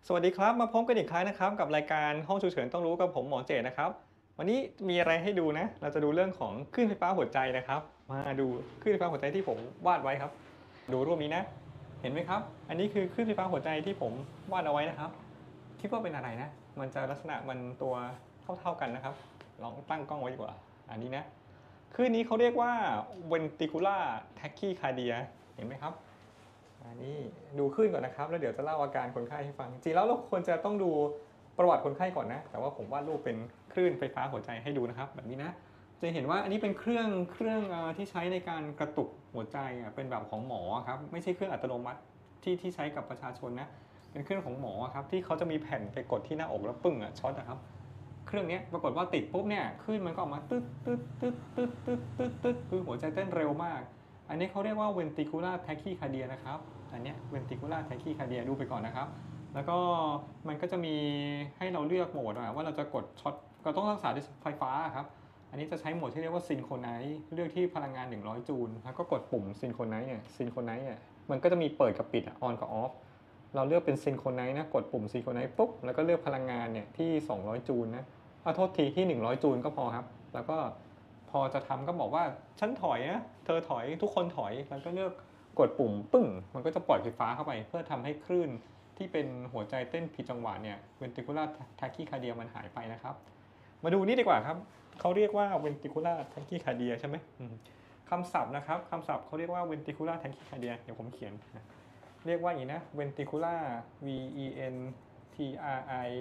สวัสดีครับมาพบกันอีกครั้งนะครับกับรายการห้องฉุกเฉินต้องรู้กับผมหมอเจตนะครับวันนี้มีอะไรให้ดูนะเราจะดูเรื่องของคลื่นไฟฟ้าหัวใจนะครับมาดูคลื่นไฟฟ้าหัวใจที่ผมวาดไว้ครับดูรูปนี้นะเห็นไหมครับอันนี้คือคลื่นไฟฟ้าหัวใจที่ผมวาดเอาไว้นะครับคิดว่าเป็นอะไรนะมันจะลักษณะมันตัวเท่าๆกันนะครับลองตั้งกล้องไว้ดีกว่าอันนี้นะคลื่นนี้เขาเรียกว่า ventricular tachycardia เห็นไหมครับ อันนี้ดูขึ้นก่อนนะครับแล้วเดี๋ยวจะเล่าอาการคนไข้ให้ฟังจริงแล้วเราควรจะต้องดูประวัติคนไข้ก่อนนะแต่ว่าผมวาดรูปเป็นคลื่นไฟฟ้าหัวใจให้ดูนะครับแบบนี้นะจะเห็นว่าอันนี้เป็นเครื่องที่ใช้ในการกระตุกหัวใจเป็นแบบของหมอครับไม่ใช่เครื่องอัตโนมัติที่ใช้กับประชาชนนะเป็นเครื่องของหมอครับที่เขาจะมีแผ่นไปกดที่หน้าอกแล้วปึ้งช็อตนะครับเครื่องนี้ปรากฏว่าติดปุ๊บเนี่ยคลื่นมันก็ออกมาตึ๊ดตึ๊ดตึ๊ดตึ๊ดตึ๊ดตึ๊ดตึ๊ดคือหัวใจเต้นเร็วมากอันนี้เขาเรียกว่า ventricular tachycardia นะครับอันนี้ ventricular tachycardia ดูไปก่อนนะครับแล้วก็มันก็จะมีให้เราเลือกโหมดว่าเราจะกดช็อตก็ต้องรักษาด้วยไฟฟ้าครับอันนี้จะใช้โหมดที่เรียกว่า synchronize เลือกที่พลังงาน100จูลแล้วก็กดปุ่ม synchronize เนี่ย synchronize เนี่ยมันก็จะมีเปิดกับปิด on กับ off เราเลือกเป็น synchronize นะกดปุ่ม synchronize ปุ๊บแล้วก็เลือกพลังงานเนี่ยที่200จูลนะโทษทีที่100จูลก็พอครับแล้วก็พอจะทำก็บอกว่าฉันถอยนะเธอถอยทุกคนถอยแล้วก็เลือกกดปุ่มปึ้งมันก็จะปล่อยไฟฟ้าเข้าไปเพื่อทำให้คลื่นที่เป็นหัวใจเต้นผิดจังหวะเนี่ย ventricular tachycardia มันหายไปนะครับมาดูนี่ดีกว่าครับเขาเรียกว่า ventricular tachycardia ใช่ไหมคำศัพท์นะครับคำศัพท์เขาเรียกว่า ventricular tachycardia เดี๋ยวผมเขียนเรียกว่าอย่างนี้นะ ventricular v e n t r i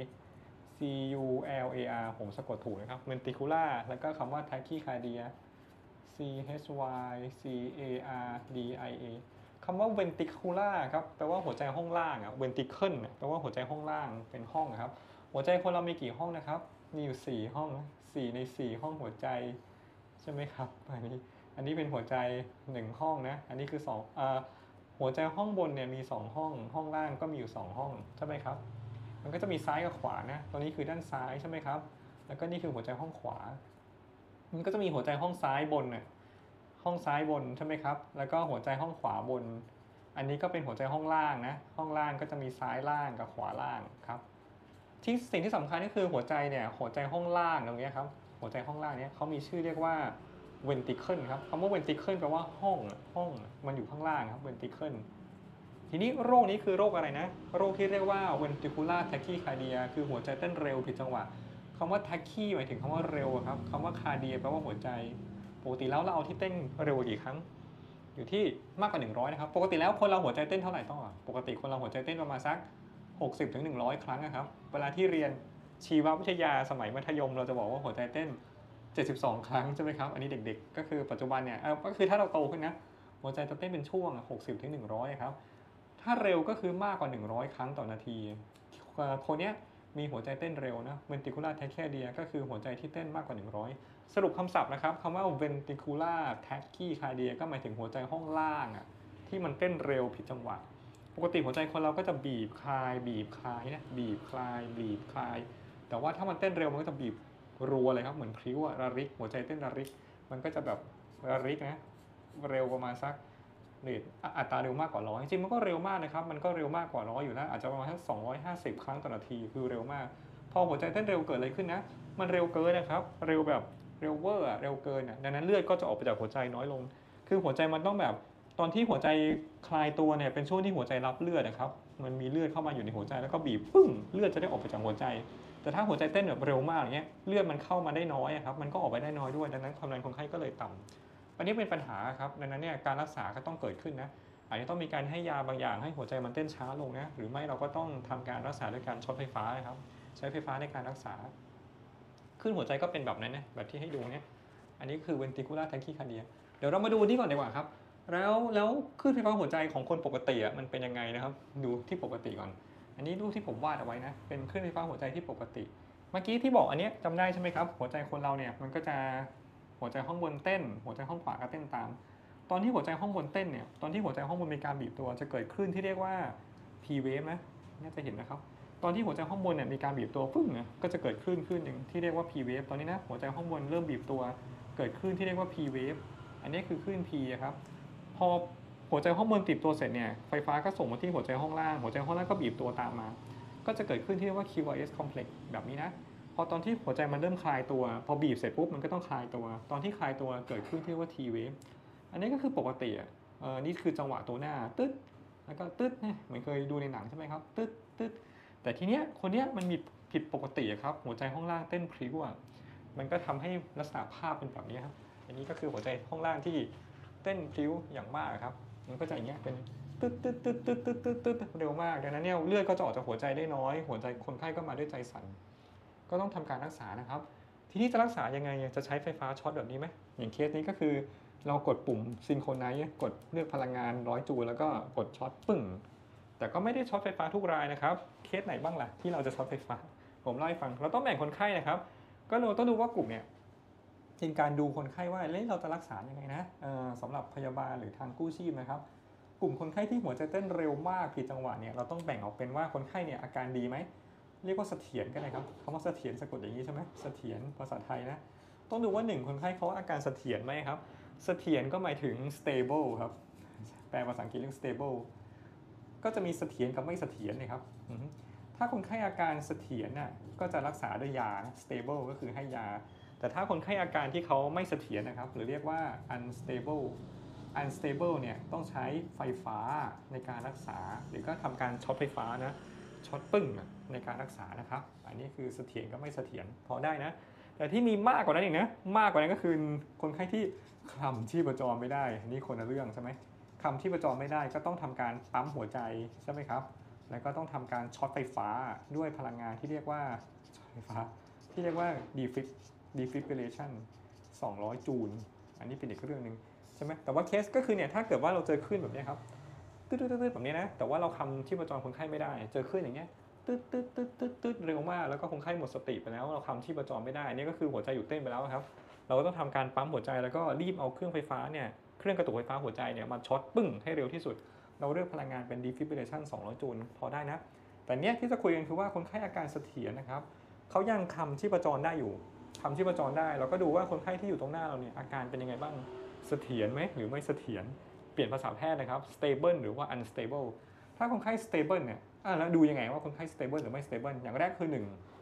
c u l a r ผมสะกดถูกนะครับ ventricular แล้วก็คำว่า tachycardia c h y c a r d i a คำว่า ventricular ครับแปลว่าหัวใจห้องล่างventricle แปลว่าหัวใจห้องล่างเป็นห้องครับหัวใจคนเรามีกี่ห้องนะครับมีอยู่4ห้อง4ใน4ห้องหัวใจใช่ไหมครับอันนี้เป็นหัวใจ1ห้องนะอันนี้คือหัวใจห้องบนเนี่ยมี2ห้องห้องล่างก็มีอยู่2ห้องใช่ไหมครับมันก็จะมีซ้ายกับขวานะตัวนี้คือด้านซ้ายใช่ไหมครับแล้วก็นี่คือหัวใจห้องขวามันก็จะมีหัวใจห้องซ้ายบนน่ะห้องซ้ายบนใช่ไหมครับแล้วก็หัวใจห้องขวาบนอันนี้ก็เป็นหัวใจห้องล่างนะห้องล่างก็จะมีซ้ายล่างกับขวาล่างครับสิ่งที่สำคัญก็คือหัวใจเนี่ยหัวใจห้องล่างตรงนี้ครับหัวใจห้องล่างนี้เขามีชื่อเรียกว่า ventricle ครับคำว่า ventricle แปลว่าห้องมันอยู่ข้างล่างครับ ventricle ทีนี้โรคนี้คือโรคอะไรนะโรคที่เรียกว่า ventricular tachycardia คือหัวใจเต้นเร็วผิดจังหวะคำว่า tachy หมายถึงคำว่าเร็วครับคำว่า cardia แปลว่าหัวใจปกติแล้วเราเอาที่เต้นเร็วกี่ครั้งอยู่ที่มากกว่า100นะครับปกติแล้วคนเราหัวใจเต้นเท่าไหร่ต้องปกติคนเราหัวใจเต้นประมาณสัก60 ถึง 100 ครั้งนะครับเวลาที่เรียนชีววิทยาสมัยมัธยมเราจะบอกว่าหัวใจเต้น72ครั้งใช่ไหมครับอันนี้เด็กๆก็คือปัจจุบันเนี่ยก็คือถ้าเราโตขึ้นนะหัวใจจะเต้นเป็นช่วง60 ถึง 100ครับถ้าเร็วก็คือมากกว่า100ครั้งต่อนาทีคนนี้มีหัวใจเต้นเร็วนะ ventricular tachycardia ก็คือหัวใจที่เต้นมากกว่า100สรุปคำศัพท์นะครับคำว่า ventricular tachycardia ก็หมายถึงหัวใจห้องล่างที่มันเต้นเร็วผิดจังหวะปกติหัวใจคนเราก็จะบีบคลายบีบคลายนะบีบคลายบีบคลายแต่ว่าถ้ามันเต้นเร็วมันก็จะบีบรัวเลยครับเหมือนพริ้วระริกหัวใจเต้นระริกมันก็จะแบบระริกนะเร็วประมาณสักอัตราเร็วมากกว่า100จริงๆมันก็เร็วมากนะครับมันก็เร็วมากกว่า100อยู่แล้วอาจจะประมาณสัก250ครั้งต่อนาทีคือเร็วมากพอหัวใจเต้นเร็วเกิดอะไรขึ้นนะมันเร็วเกินนะครับเร็วแบบเร็วเวอร์เร็วเกินดังนั้นเลือดก็จะออกไปจากหัวใจน้อยลงคือหัวใจมันต้องแบบตอนที่หัวใจคลายตัวเนี่ยเป็นช่วงที่หัวใจรับเลือดนะครับมันมีเลือดเข้ามาอยู่ในหัวใจแล้วก็บีบปึ้งเลือดจะได้ออกไปจากหัวใจแต่ถ้าหัวใจเต้นแบบเร็วมากอย่างเงี้ยเลือดมันเข้ามาได้น้อยครับมันก็ออกไปได้น้อยด้วยดังนั้นความดันคนไข้ก็เลยต่ำอันนี้เป็นปัญหาครับดังนั้นเนี่ยการรักษาก็ต้องเกิดขึ้นนะอาจจะต้องมีการให้ยาบางอย่างให้หัวใจมันเต้นช้าลงนะหรือไม่เราก็ต้องทำการรักษาด้วยการช็อตไฟฟ้าครับใช้ไฟฟ้าในการรักษาขึ้นหัวใจก็เป็นแบบนั้นนะแบบที่ให้ดูเนี่ยอันนี้คือ ventricular tachycardia เดี๋ยวเรามาดูนี่ก่อนดีกว่าครับแล้วคลื่นไฟฟ้าหัวใจของคนปกติมันเป็นยังไงนะครับดูที่ปกติก่อนอันนี้รูปที่ผมวาดเอาไว้นะเป็นคลื่นไฟฟ้าหัวใจที่ปกติเมื่อกี้ที่บอกอันนี้จำได้ใช่ไหมครับหัวใจคนเราเนี่ยมันก็จะหัวใจห้องบนเต้นหัวใจห้องขวาก็เต้นตามตอนที่หัวใจห้องบนเต้นเนี่ยตอนที่หัวใจห้องบนมีการบีบตัวจะเกิดคลื่นที่เรียกว่า P wave นะน่าจะเห็นนะครับตอนที่หัวใจห้องบนเนี่ยมีการบีบตัวปึ้งก็จะเกิดคลื่นหนึ่งที่เรียกว่า P wave ตอนนี้นะหัวใจห้องบนเริ่มบีบตัวเกิดคลื่นที่เรียกว่า P wave อันนี้คือคลื่น P ครับพอหัวใจห้องบนบีบตัวเสร็จเนี่ยไฟฟ้าก็ส่งมาที่หัวใจห้องล่างหัวใจห้องล่างก็บีบตัวตามมาก็จะเกิดขึ้นที่เรียกว่า QRS complex แบบนี้นะพอตอนที่หัวใจมันเริ่มคลายตัวพอบีบเสร็จปุ๊บมันก็ต้องคลายตัวตอนที่คลายตัวเกิดขึ้นที่เรียกว่า T wave อันนี้ก็คือปกตินี่คือจังหวะตัวหน้าตึ๊ดแล้วก็ตึ๊ดเนี่ยเหมือนเคยดูในหนังใช่ไหมครับตึ๊ดตึ๊ดแต่ทีเนี้ยคนเนี้ยมันมีผิดปกติครับหัวใจห้องล่างเต้นพริ้วมันก็ทำให้ลักษณะภาพเป็นแบบนี้ครับอันนี้ก็คือหัวใจห้องล่างที่เต้นพริ้วอย่างมากครับมันก็จะอย่างเงี้ยเป็นตึ๊ดตึ๊ดตึ๊ดตึ๊ดตึ๊ดตึ๊ดตึ๊ดเร็วมากดังนั้นเนี่ยเลือดก็จะออกจากหัวใจได้น้อยหัวใจคนไข้ก็มาด้วยใจสั่นก็ต้องทำการรักษานะครับทีนี้จะรักษายังไงจะใช้ไฟฟ้าช็อตแบบนี้ไหมอย่างเคสนี้ก็คือเรากดปุ่มซินโครไนซ์กดเลือกพลังงาน100 จูลแล้วก็กดช็อตปึ้งแต่ก็ไม่ได้ช็อตไฟฟ้าทุกรายนะครับเคสไหนบ้างล่ะที่เราจะช็อตไฟฟ้าผมเล่าให้ฟังเราต้องแบ่งคนไข้นะครับก็เราต้องดูว่ากลุ่มเนี่ยเป็นการดูคนไข้ว่าเราจะรักษายังไงนะสำหรับพยาบาลหรือทางกู้ชีพนะครับกลุ่มคนไข้ที่หัวใจเต้นเร็วมากผิดจังหวะเนี่ยเราต้องแบ่งออกเป็นว่าคนไข้เนี่ยอาการดีไหมเรียกว่าเสถียรกันเลยครับคำว่าเสถียรสะกดอย่างนี้ใช่ไหมเสถียรภาษาไทยนะต้องดูว่า1คนไข้เขาอาการเสถียรไหมครับเสถียรก็หมายถึง stable ครับแปลภาษาอังกฤษเรื่อง stable ก็จะมีเสถียรกับไม่เสถียรนะครับถ้าคนไข้อาการเสถียรน่ะก็จะรักษาด้วยยา stable ก็คือให้ยาแต่ถ้าคนไข้อาการที่เขาไม่เสถียรนะครับหรือเรียกว่า unstable เนี่ยต้องใช้ไฟฟ้าในการรักษาหรือก็ทำการช็อตไฟฟ้านะช็อตปึ้งในการรักษานะครับอันนี้คือเสถียรกับไม่เสถียรพอได้นะแต่ที่มีมากกว่านั้นอีกนะมากกว่านั้นก็คือคนไข้ที่คลำชีพจรไม่ได้นี่คนละเรื่องใช่ไหมคลำชีพจรไม่ได้ก็ต้องทำการปั๊มหัวใจใช่ไหมครับแล้วก็ต้องทำการช็อตไฟฟ้าด้วยพลังงานที่เรียกว่าช็อตไฟฟ้าที่เรียกว่า defibrillation 200 จูลอันนี้เป็นอีกเรื่องหนึ่งใช่ไหมแต่ว่าเคสก็คือเนี่ยถ้าเกิดว่าเราเจอคลื่นแบบนี้ครับตืดๆแบบนี้นะแต่ว่าเราคำชีพจรคนไข้ไม่ได้เจอคลื่นอย่างเงี้ยตืดเร็วมากแล้วก็คนไข้หมดสติไปแล้วเราคำชีพจรไม่ได้นี่ก็คือหัวใจหยุดเต้นไปแล้วครับเราก็ต้องทำการปั๊มหัวใจแล้วก็รีบเอาเครื่องไฟฟ้าเนี่ยเครื่องกระตุกไฟฟ้าหัวใจเนี่ยมาช็อตปึ้งให้เร็วที่สุดเราเลือกพลังงานเป็น defibrillation 200 จูลพอได้นะแต่เนี้ยที่จะคุยกันคือว่าคนไข้อาการเสถียรนะครับเขายังคำชีพจรได้อยู่คำชีพจรได้เราก็ดูว่าคนไข้ที่อยู่ตรงหน้าเราเนี่ยอาการเป็นยังไงบ้างเสถียรไหมหรือไม่เสถียรเปลี่ยนภาษาแพทย์นะครับ stable หรือว่า unstable ถ้าคนไข้ stable เนี่ยแล้วดูยังไงว่าคนไข้ stable หรือไม่ stable อย่างแรกคือ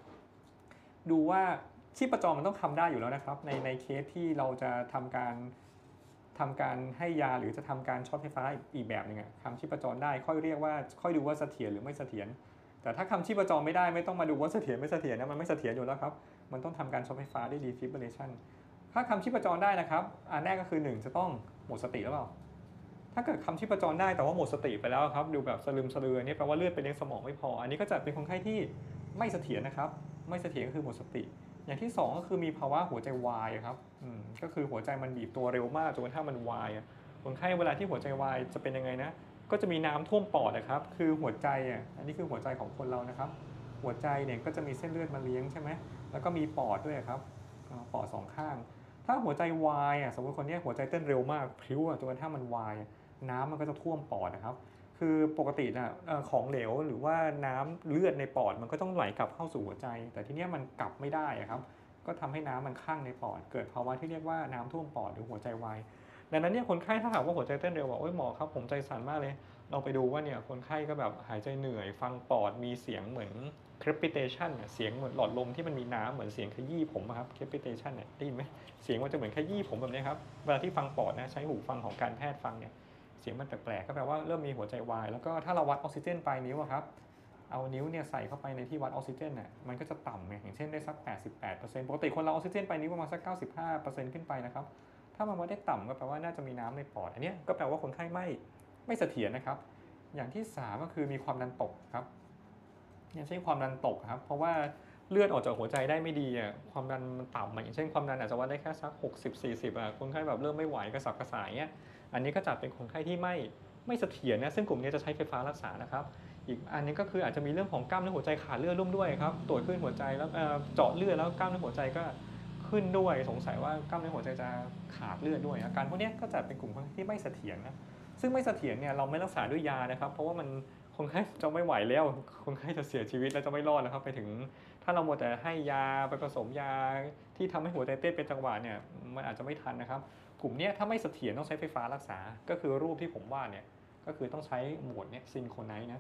1ดูว่าชีพจรมันต้องทำได้อยู่แล้วนะครับในเคสที่เราจะทำการให้ยาหรือจะทำการช็อตไฟฟ้าอีกแบบหนึ่งคำชีพจรได้ค่อยเรียกว่าค่อยดูว่าเสถียรหรือไม่เสถียรแต่ถ้าคำชีพจรไม่ได้ไม่ต้องมาดูว่าเสถียรไม่เสถียรนะมันไม่เสถียรอยู่แล้วครับมันต้องทำการช็อตไฟฟ้าด้วย defibrillation ถ้าคำชีพจรได้นะครับอันแรกก็คือ1จะต้องหมดสติหรือเปล่าถ้าเกิดคำชีพจรได้แต่ว่าหมดสติไปแล้วครับดูแบบสลืมสลือนี่แปลว่าเลือดไปเลี้ยงสมองไม่พออันนี้ก็จะเป็นคนไข้ที่ไม่เสถียรนะครับไม่เสถียรก็คือหมดสติอย่างที่2ก็คือมีภาวะหัวใจวายครับก็คือหัวใจมันบีบตัวเร็วมากจนกระทั่งมันวายคนไข้เวลาที่หัวใจวายจะเป็นยังไงนะก็จะมีน้ำท่วมปอดนะครับคือหัวใจอันนี้คือหัวใจของคนเรานะครับหัวใจเนี่ยก็จะมีเส้นเลือดมาเลี้ยงใช่ไหมแล้วก็มีปอดด้วยครับปอด2ข้างถ้าหัวใจวายสมมติคนนี้หัวใจเต้นเร็วมากพริ้วจนกระทั่งมันวายน้ำมันก็จะท่วมปอดนะครับคือปกตินะของเหลวหรือว่าน้ำเลือดในปอดมันก็ต้องไหลกลับเข้าสู่หัวใจแต่ทีนี้มันกลับไม่ได้ครับก็ทำให้น้ำมันคั่งในปอดเกิดภาวะที่เรียกว่าน้ำท่วมปอดหรือหัวใจวายดังนั้นเนี่ยคนไข้ถ้าหากว่าหัวใจเต้นเร็วบอกโอ้ยหมอครับผมใจสั่นมากเลยเราไปดูว่าเนี่ยคนไข้ก็แบบหายใจเหนื่อยฟังปอดมีเสียงเหมือน crepitation เสียงเหมือนหลอดลมที่มันมีน้ำเหมือนเสียงขยี้ผมครับ crepitation เนี่ยได้ยินไหมเสียงมันจะเหมือนขยี้ผมแบบนี้ครับเวลาที่ฟังปอดนะใช้หูฟังของการแพทย์ฟังเนี่ยเสียงมันแปลกๆก็แปลว่าเริ่มมีหัวใจวายแล้วก็ถ้าเราวัดออกซิเจนปลายนิ้วครับเอานิ้วเนี่ยใส่เข้าไปในที่วัดออกซิเจนมันก็จะต่ำอย่างเช่นได้สัก 88% ปกติคนเราออกซิเจนปลายนิ้วประมาณสัก 95% ขึ้นไปนะครับถ้ามันวัดได้ต่ำก็แปลว่าน่าจะมีน้ำในปอดอันนี้ก็แปลว่าคนไข้ไม่เสถียรนะครับอย่างที่3ก็คือมีความดันตกครับอย่างเช่นความดันตกครับเพราะว่าเลือดออกจากหัวใจได้ไม่ดีความดันมันต่ำอย่างเช่นความดันอาจจะวัดได้แค่สัก60-40คนไข้แบบเริ่มไม่ไหวกระสับกระส่ายอันนี้ก็จัดเป็นคนไข้ที่ไม่เสถียรนะซึ่งกลุ่มนี้จะใช้ไฟฟ้ารักษานะครับอีกอันนี้ก็คืออาจจะมีเรื่องของกล้ามเนื้อหัวใจขาดเลือดร่วมด้วยครับตรวจขึ้นหัวใจแล้วเจาะเลือดแล้วกล้ามเนื้อหัวใจก็ขึ้นด้วยสงสัยว่ากล้ามเนื้อหัวใจจะขาดเลือดด้วยอาการพวกนี้ก็จัดเป็นกลุ่มคนที่ไม่เสถียรนะซึ่งไม่เสถียรเนี่ยเราไม่รักษาด้วยยานะครับเพราะว่ามันคนไข้จะไม่ไหวแล้วคนไข้จะเสียชีวิตแล้วจะไม่รอดแล้วครับไปถึงถ้าเราหมดแต่ให้ยาไปผสมยาที่ทำให้หัวใจเต้นเป็นจังหวะเนี่ยมันอาจจะไม่ทันนะครับกลุ่มนี้ถ้าไม่เสถียรต้องใช้ไฟฟ้ารักษาก็คือรูปที่ผมวาดเนี่ยก็คือต้องใช้โหมดเนี่ยซินโครไนซ์นะ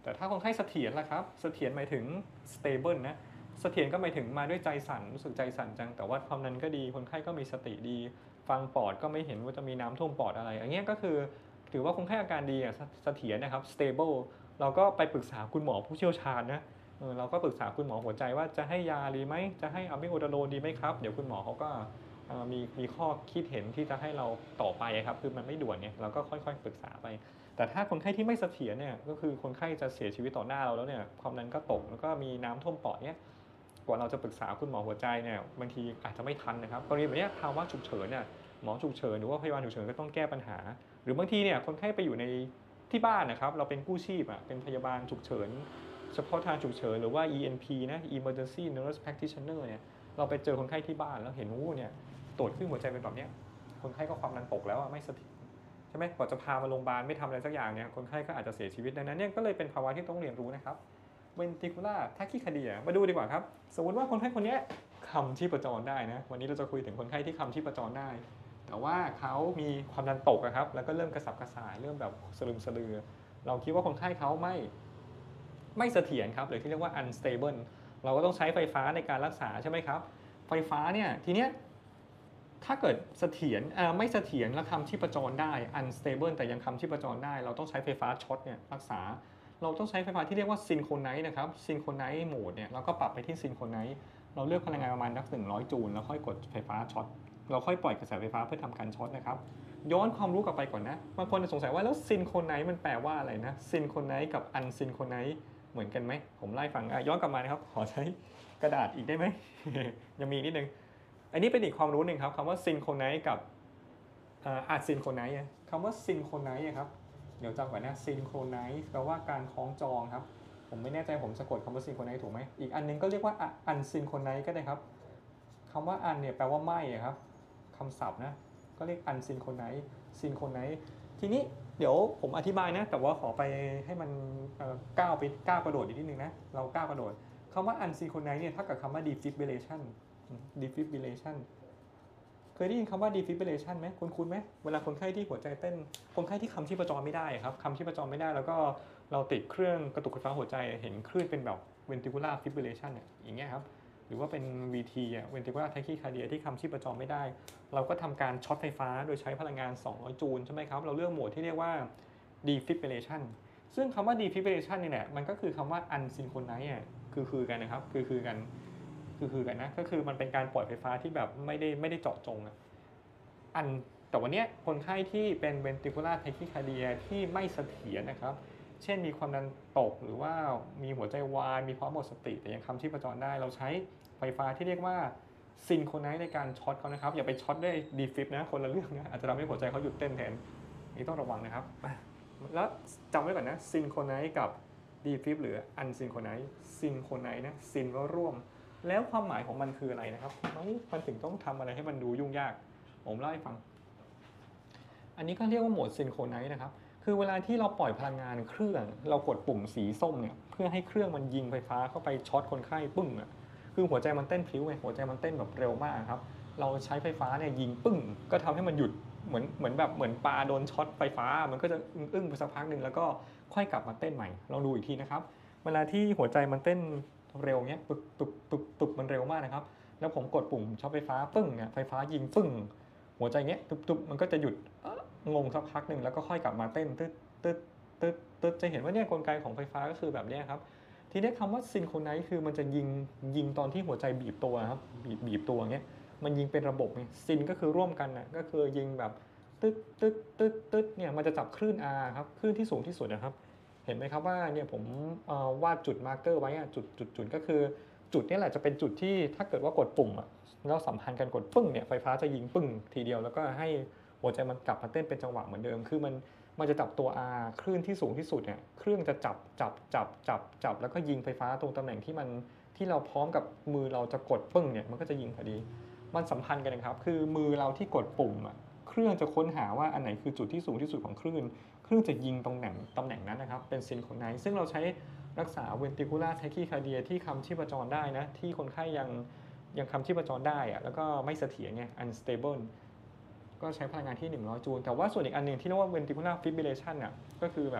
แต่ถ้าคนไข้เสถียรล่ะครับเสถียรหมายถึง stable นะเสถียรก็หมายถึงมาด้วยใจสั่นรู้สึกใจสั่นจังแต่ว่าความดันก็ดีคนไข้ก็มีสติดีฟังปอดก็ไม่เห็นว่าจะมีน้ำท่วมปอดอะไรอย่างเงี้ยก็คือถือว่าคนไข้อาการดีเสถียรนะครับ stable เราก็ไปปรึกษาคุณหมอผู้เชี่ยวชาญนะเราก็ปรึกษาคุณหมอหัวใจว่าจะให้ยาดีไหมจะให้อะมิโอดาโลนดีไหมครับเดี๋ยวคุณหมอเขาก็มีข้อคิดเห็นที่จะให้เราต่อไปครับคือมันไม่ด่วนเนี่ยเราก็ค่อยๆปรึกษาไปแต่ถ้าคนไข้ที่ไม่เสถียรเนี่ยก็คือคนไข้จะเสียชีวิตต่อหน้าเราแล้วเนี่ยความดันก็ตกแล้วก็มีน้ำท่วมปอดเนี่ยกว่าเราจะปรึกษาคุณหมอหัวใจเนี่ยบางทีอาจจะไม่ทันนะครับกรณีแบบนี้ภาวะฉุกเฉินเนี่ยหมอฉุกเฉินหรือว่าพยาบาลฉุกเฉินก็ต้องแก้ปัญหาหรือบางทีเนี่ยคนไข้ไปอยู่ในที่บ้านนะครับเราเป็นกู้ชีพเป็นพยาบาลฉุกเฉินเฉพาะทางฉุกเฉินหรือว่า ENP นะ Emergency Nurse Practitioner เนี่ยเราไปเจอคนไข้ที่บ้านแล้วเห็นเนี่ยตรวจคลื่นหัวใจเป็นแบบนี้คนไข้ก็ความดันตกแล้วไม่เสถียรใช่ไหมกว่าจะพามาโรงพยาบาลไม่ทำอะไรสักอย่างเนี่ยคนไข้ก็อาจจะเสียชีวิตดังนั้นเนี่ยก็เลยเป็นภาวะที่ต้องเรียนรู้นะครับ Ventricular Tachycardia มาดูดีกว่าครับสมมติว่าคนไข้คนนี้คำชีพจรได้นะวันนี้เราจะคุยถึงคนไข้ที่คำชีพจรได้แต่ว่าเขามีความดันตกครับแล้วก็เริ่มกระสับกระส่ายเริ่มแบบสลึมสลือเราคิดว่าคนไข้เขาไม่เสถียรครับหรือที่เรียกว่า unstable เราก็ต้องใช้ไฟฟ้าในการรักษาใช่ไหมครับไฟฟ้าเนี่ยทีเนี้ยถ้าเกิดเสถียรไม่เสถียรแล้วคำชีพจรได้ unstable แต่ยังคำชีพจรได้เราต้องใช้ไฟฟ้าช็อตเนี่ยรักษาเราต้องใช้ไฟฟ้าที่เรียกว่าซินโครไนซ์นะครับซินโครไนซ์โหมดเนี่ยเราก็ปรับไปที่ซินโครไนซ์เราเลือกพลังงานประมาณ100 จูลแล้วค่อยกดไฟฟ้าช็อตเราค่อยปล่อยกระแสไฟฟ้าเพื่อทำการช็อตนะครับย้อนความรู้กลับไปก่อนนะบางคนสงสัยว่าแล้วซินโครไนซ์มันแปลว่าอะไรนะซินโครไนซ์กับอันซินโครไนซ์เหมือนกันไหมผมไล่ฟังย้อนกลับมานะครับขอใช้กระดาษอีกได้ไหม ยังมีนิดนึงอันนี้เป็นอีกความรู้หนึ่งครับคำว่าซินโครไนซ์กับอะซินโครไนซ์คำว่าซินโครไนซ์ครับเดี๋ยวจำก่อนนะซินโครไนซ์แปลว่าการคล้องจองครับผมไม่แน่ใจผมสะกดคำว่าซินโครไนซ์ถูกไหมอีกอันนึงก็เรียกว่าอันซินโครไนซ์ก็ได้ครับคำว่าอันเนี่ยแปลว่าไม่ครับคำศัพท์นะก็เรียกอันซินโครไนซ์ซินโครไนซ์ทีนี้เดี๋ยวผมอธิบายนะแต่ว่าขอไปให้มันก้าวกระโดดอีกนิดนึงนะเราก้าวกระโดดคำว่า unsynchronize เนี่ยเท่ากับคำว่า defibrillation defibrillation เคยได้ยินคำว่า defibrillation ไหมคุ้นๆไหมเวลาคนไข้ที่หัวใจเต้นคนไข้ที่คำชีพจรไม่ได้ครับคำชีพจรไม่ได้แล้วก็เราติดเครื่องกระตุกไฟฟ้าหัวใจเห็นคลื่นเป็นแบบ ventricular fibrillation อย่างเงี้ยครับหรือว่าเป็น VT ventricular tachycardia ที่คำชีพจรไม่ได้เราก็ทำการช็อตไฟฟ้าโดยใช้พลังงาน200 จูลใช่ไหมครับเราเลือกโหมดที่เรียกว่า defibrillation ซึ่งคำว่า defibrillation นี่แหละมันก็คือคำว่า unsynchronize คือกันนะครับคือกันนะก็คือมันเป็นการปล่อยไฟฟ้าที่แบบไม่ได้เจาะจงแต่วันนี้คนไข้ที่เป็น ventricular tachycardia ที่ไม่เสถียรนะครับเช่นมีความดันตกหรือว่ามีหัวใจวายมีภาวะหมดสติแต่ยังคำชีพจรได้เราใช้ไฟฟ้าที่เรียกว่าซินโครไนซ์ในการช็อตเขานะครับอย่าไปช็อตด้วยดีฟิบนะคนละเรื่องนะอาจจะทำให้หัวใจเขาหยุดเต้นแทนนี่ต้องระวังนะครับแล้วจำไว้ก่อนนะซินโครไนซ์กับดีฟิบหรืออันซินโครไนซ์ซินโครไนซ์นะซินว่าร่วมแล้วความหมายของมันคืออะไรนะครับมันถึงต้องทำอะไรให้มันดูยุ่งยากผมเล่าให้ฟังอันนี้ก็เรียกว่าโหมดซินโครไนซ์นะครับคือเวลาที่เราปล่อยพลังงานเครื่องเรากดปุ่มสีส้มเนี่ยเพื่อให้เครื่องมันยิงไฟฟ้าเข้าไปช็อตคนไข้ปึ้งคือหัวใจมันเต้นพลิ้วไงหัวใจมันเต้นแบบเร็วมากครับเราใช้ไฟฟ้าเนี่ยยิงปึ้งก็ทำให้มันหยุดเหมือนปลาโดนช็อตไฟฟ้ามันก็จะอึ้งไปสักพักหนึ่งแล้วก็ค่อยกลับมาเต้นใหม่ลองดูอีกทีนะครับเวลาที่หัวใจมันเต้นเร็วเนี้ยปึบมันเร็วมากนะครับแล้วผมกดปุ่มช็อตไฟฟ้าปึ้งเนี่ยไฟฟ้ายิงปึ้งหัวใจเนี้ยตุบมันก็จะหยุดงงสักพักหนึ่งแล้วก็ค่อยกลับมาเต้นตึ๊ดจะเห็นว่าเนี่ยกลไกของไฟฟ้าก็คือแบบนี้ครับทีนี้คำว่าซินโครไนซ์คือมันจะยิงตอนที่หัวใจบีบตัวครับบีบตัวเงี้ยมันยิงเป็นระบบไงซินก็คือร่วมกันก็คือยิงแบบตึ๊ดเนี่ยมันจะจับคลื่น R ครับคลื่นที่สูงที่สุดนะครับเห็นไหมครับว่าเนี่ยผมวาดจุดมาร์กเกอร์ไว้จุดก็คือจุดนี้แหละจะเป็นจุดที่ถ้าเกิดว่ากดปุ่มแล้วสัมพันธ์กันกดปึ้งเนี่ยไฟฟ้าจะยิงปึ้งทีเดียวแล้วก็ให้หัวใจมันกลับมาเต้นเป็นจังหวะเหมือนเดิมคือมันจะจับตัว R คลื่นที่สูงที่สุดเนี่ยเครื่องจะจับแล้วก็ยิงไฟฟ้าตรงตำแหน่งที่เราพร้อมกับมือเราจะกดปึ้งเนี่ยมันก็จะยิงพอดีมันสัมพันธ์กันนะครับคือมือเราที่กดปุ่มเครื่องจะค้นหาว่าอันไหนคือจุดที่สูงที่สุดของคลื่นเครื่องจะยิงตำแหน่งนั้นนะครับเป็นซินโครไนซ์ซึ่งเราใช้รักษา ventricular tachycardia ที่คำชีพจรได้นะที่คนไข้ยังคำชีพจรได้แล้วก็ไม่เสถียรไง unstableก็ใช้พลังงานที่100 จูลแต่ว่าส่วนอีกอันนึงที่เรียกว่า ventricular fibrillation ก็คือแบบ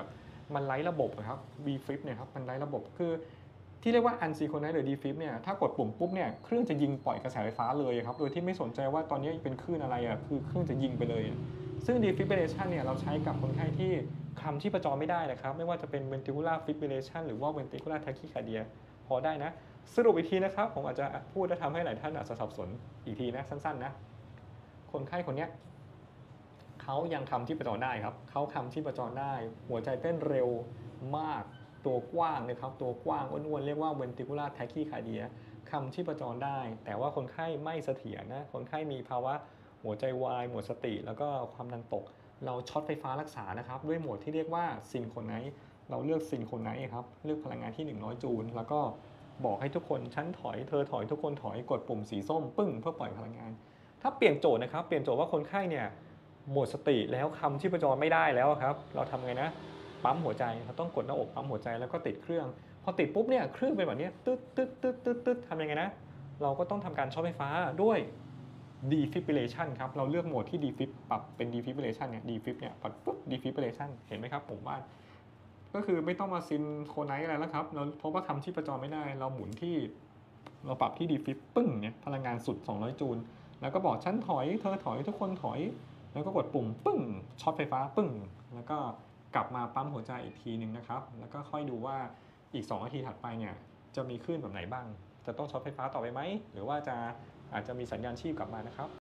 มันไร้ระบบครับ defib เนี่ยครับมันไร้ระบบคือที่เรียกว่า unsynchronized หรือ defib เนี่ยถ้ากดปุ่มปุ๊บเนี่ยเครื่องจะยิงปล่อยกระแสไฟฟ้าเลยครับโดยที่ไม่สนใจว่าตอนนี้เป็นคลื่นอะไรคือเครื่องจะยิงไปเลยซึ่ง defibrillation เนี่ยเราใช้กับคนไข้ที่คลำชีพจรไม่ได้นะครับไม่ว่าจะเป็น ventricular fibrillation หรือว่า ventricular tachycardia พอได้นะสรุปอีกทีนะครับผมอาจจะพูดและทำให้หลายท่านอาจจะสับสนอีกทีนะสั้นๆนะคนไข้คนนี้เขายังคำชีพจรได้ครับเขาคำชีพจรได้หัวใจเต้นเร็วมากตัวกว้างนะครับตัวกว้างอ้วนๆเรียกว่า ventricular tachycardia คำชีพจรได้แต่ว่าคนไข้ไม่เสถียรนะคนไข้มีภาวะหัวใจวายหมดสติแล้วก็ความดันตกเราช็อตไฟฟ้ารักษานะครับด้วยโหมดที่เรียกว่าซินโครไนซ์เราเลือกซินโครไนซ์ครับเลือกพลังงานที่100จูลแล้วก็บอกให้ทุกคนฉันถอยเธอถอยทุกคนถอยกดปุ่มสีส้มปึ้งเพื่อปล่อยพลังงานถ้าเปลี่ยนโจทย์นะครับเปลี่ยนโจทย์ว่าคนไข้เนี่ยหมดสติแล้วคำชีพจรไม่ได้แล้วครับเราทำไงนะปั๊มหัวใจเราต้องกดหน้าอกปั๊มหัวใจแล้วก็ติดเครื่องพอติดปุ๊บเนี่ยเครื่องเป็นแบบนี้ตึ๊ดตึ๊ดตึ๊ดตึ๊ดตึ๊ดทำยังไงนะเราก็ต้องทำการช็อตไฟฟ้าด้วย defibrillation ครับเราเลือกโหมดที่ defib ปรับเป็น defibrillation เนี่ย defib เนี่ยปัดปุ๊บ defibrillation เห็นไหมครับผมว่าก็คือไม่ต้องมาซินโครไนซ์อะไรแล้วครับเราเพราะว่าคำชีพจรไม่ได้เราหมุนที่เราปรับที่ defib ปึ้งเนี่ยพลังงานสุด200จูลแล้วก็บอกฉันถอยเธอถอยทุกคนถอยแล้วก็กดปุ่มปึ้งช็อตไฟฟ้าปึ้งแล้วก็กลับมาปั๊มหัวใจอีกทีหนึ่งนะครับแล้วก็ค่อยดูว่าอีก2นาทีถัดไปเนี่ยจะมีคลื่นแบบไหนบ้างจะต้องช็อตไฟฟ้าต่อไปไหมหรือว่าอาจจะมีสัญญาณชีพกลับมานะครับ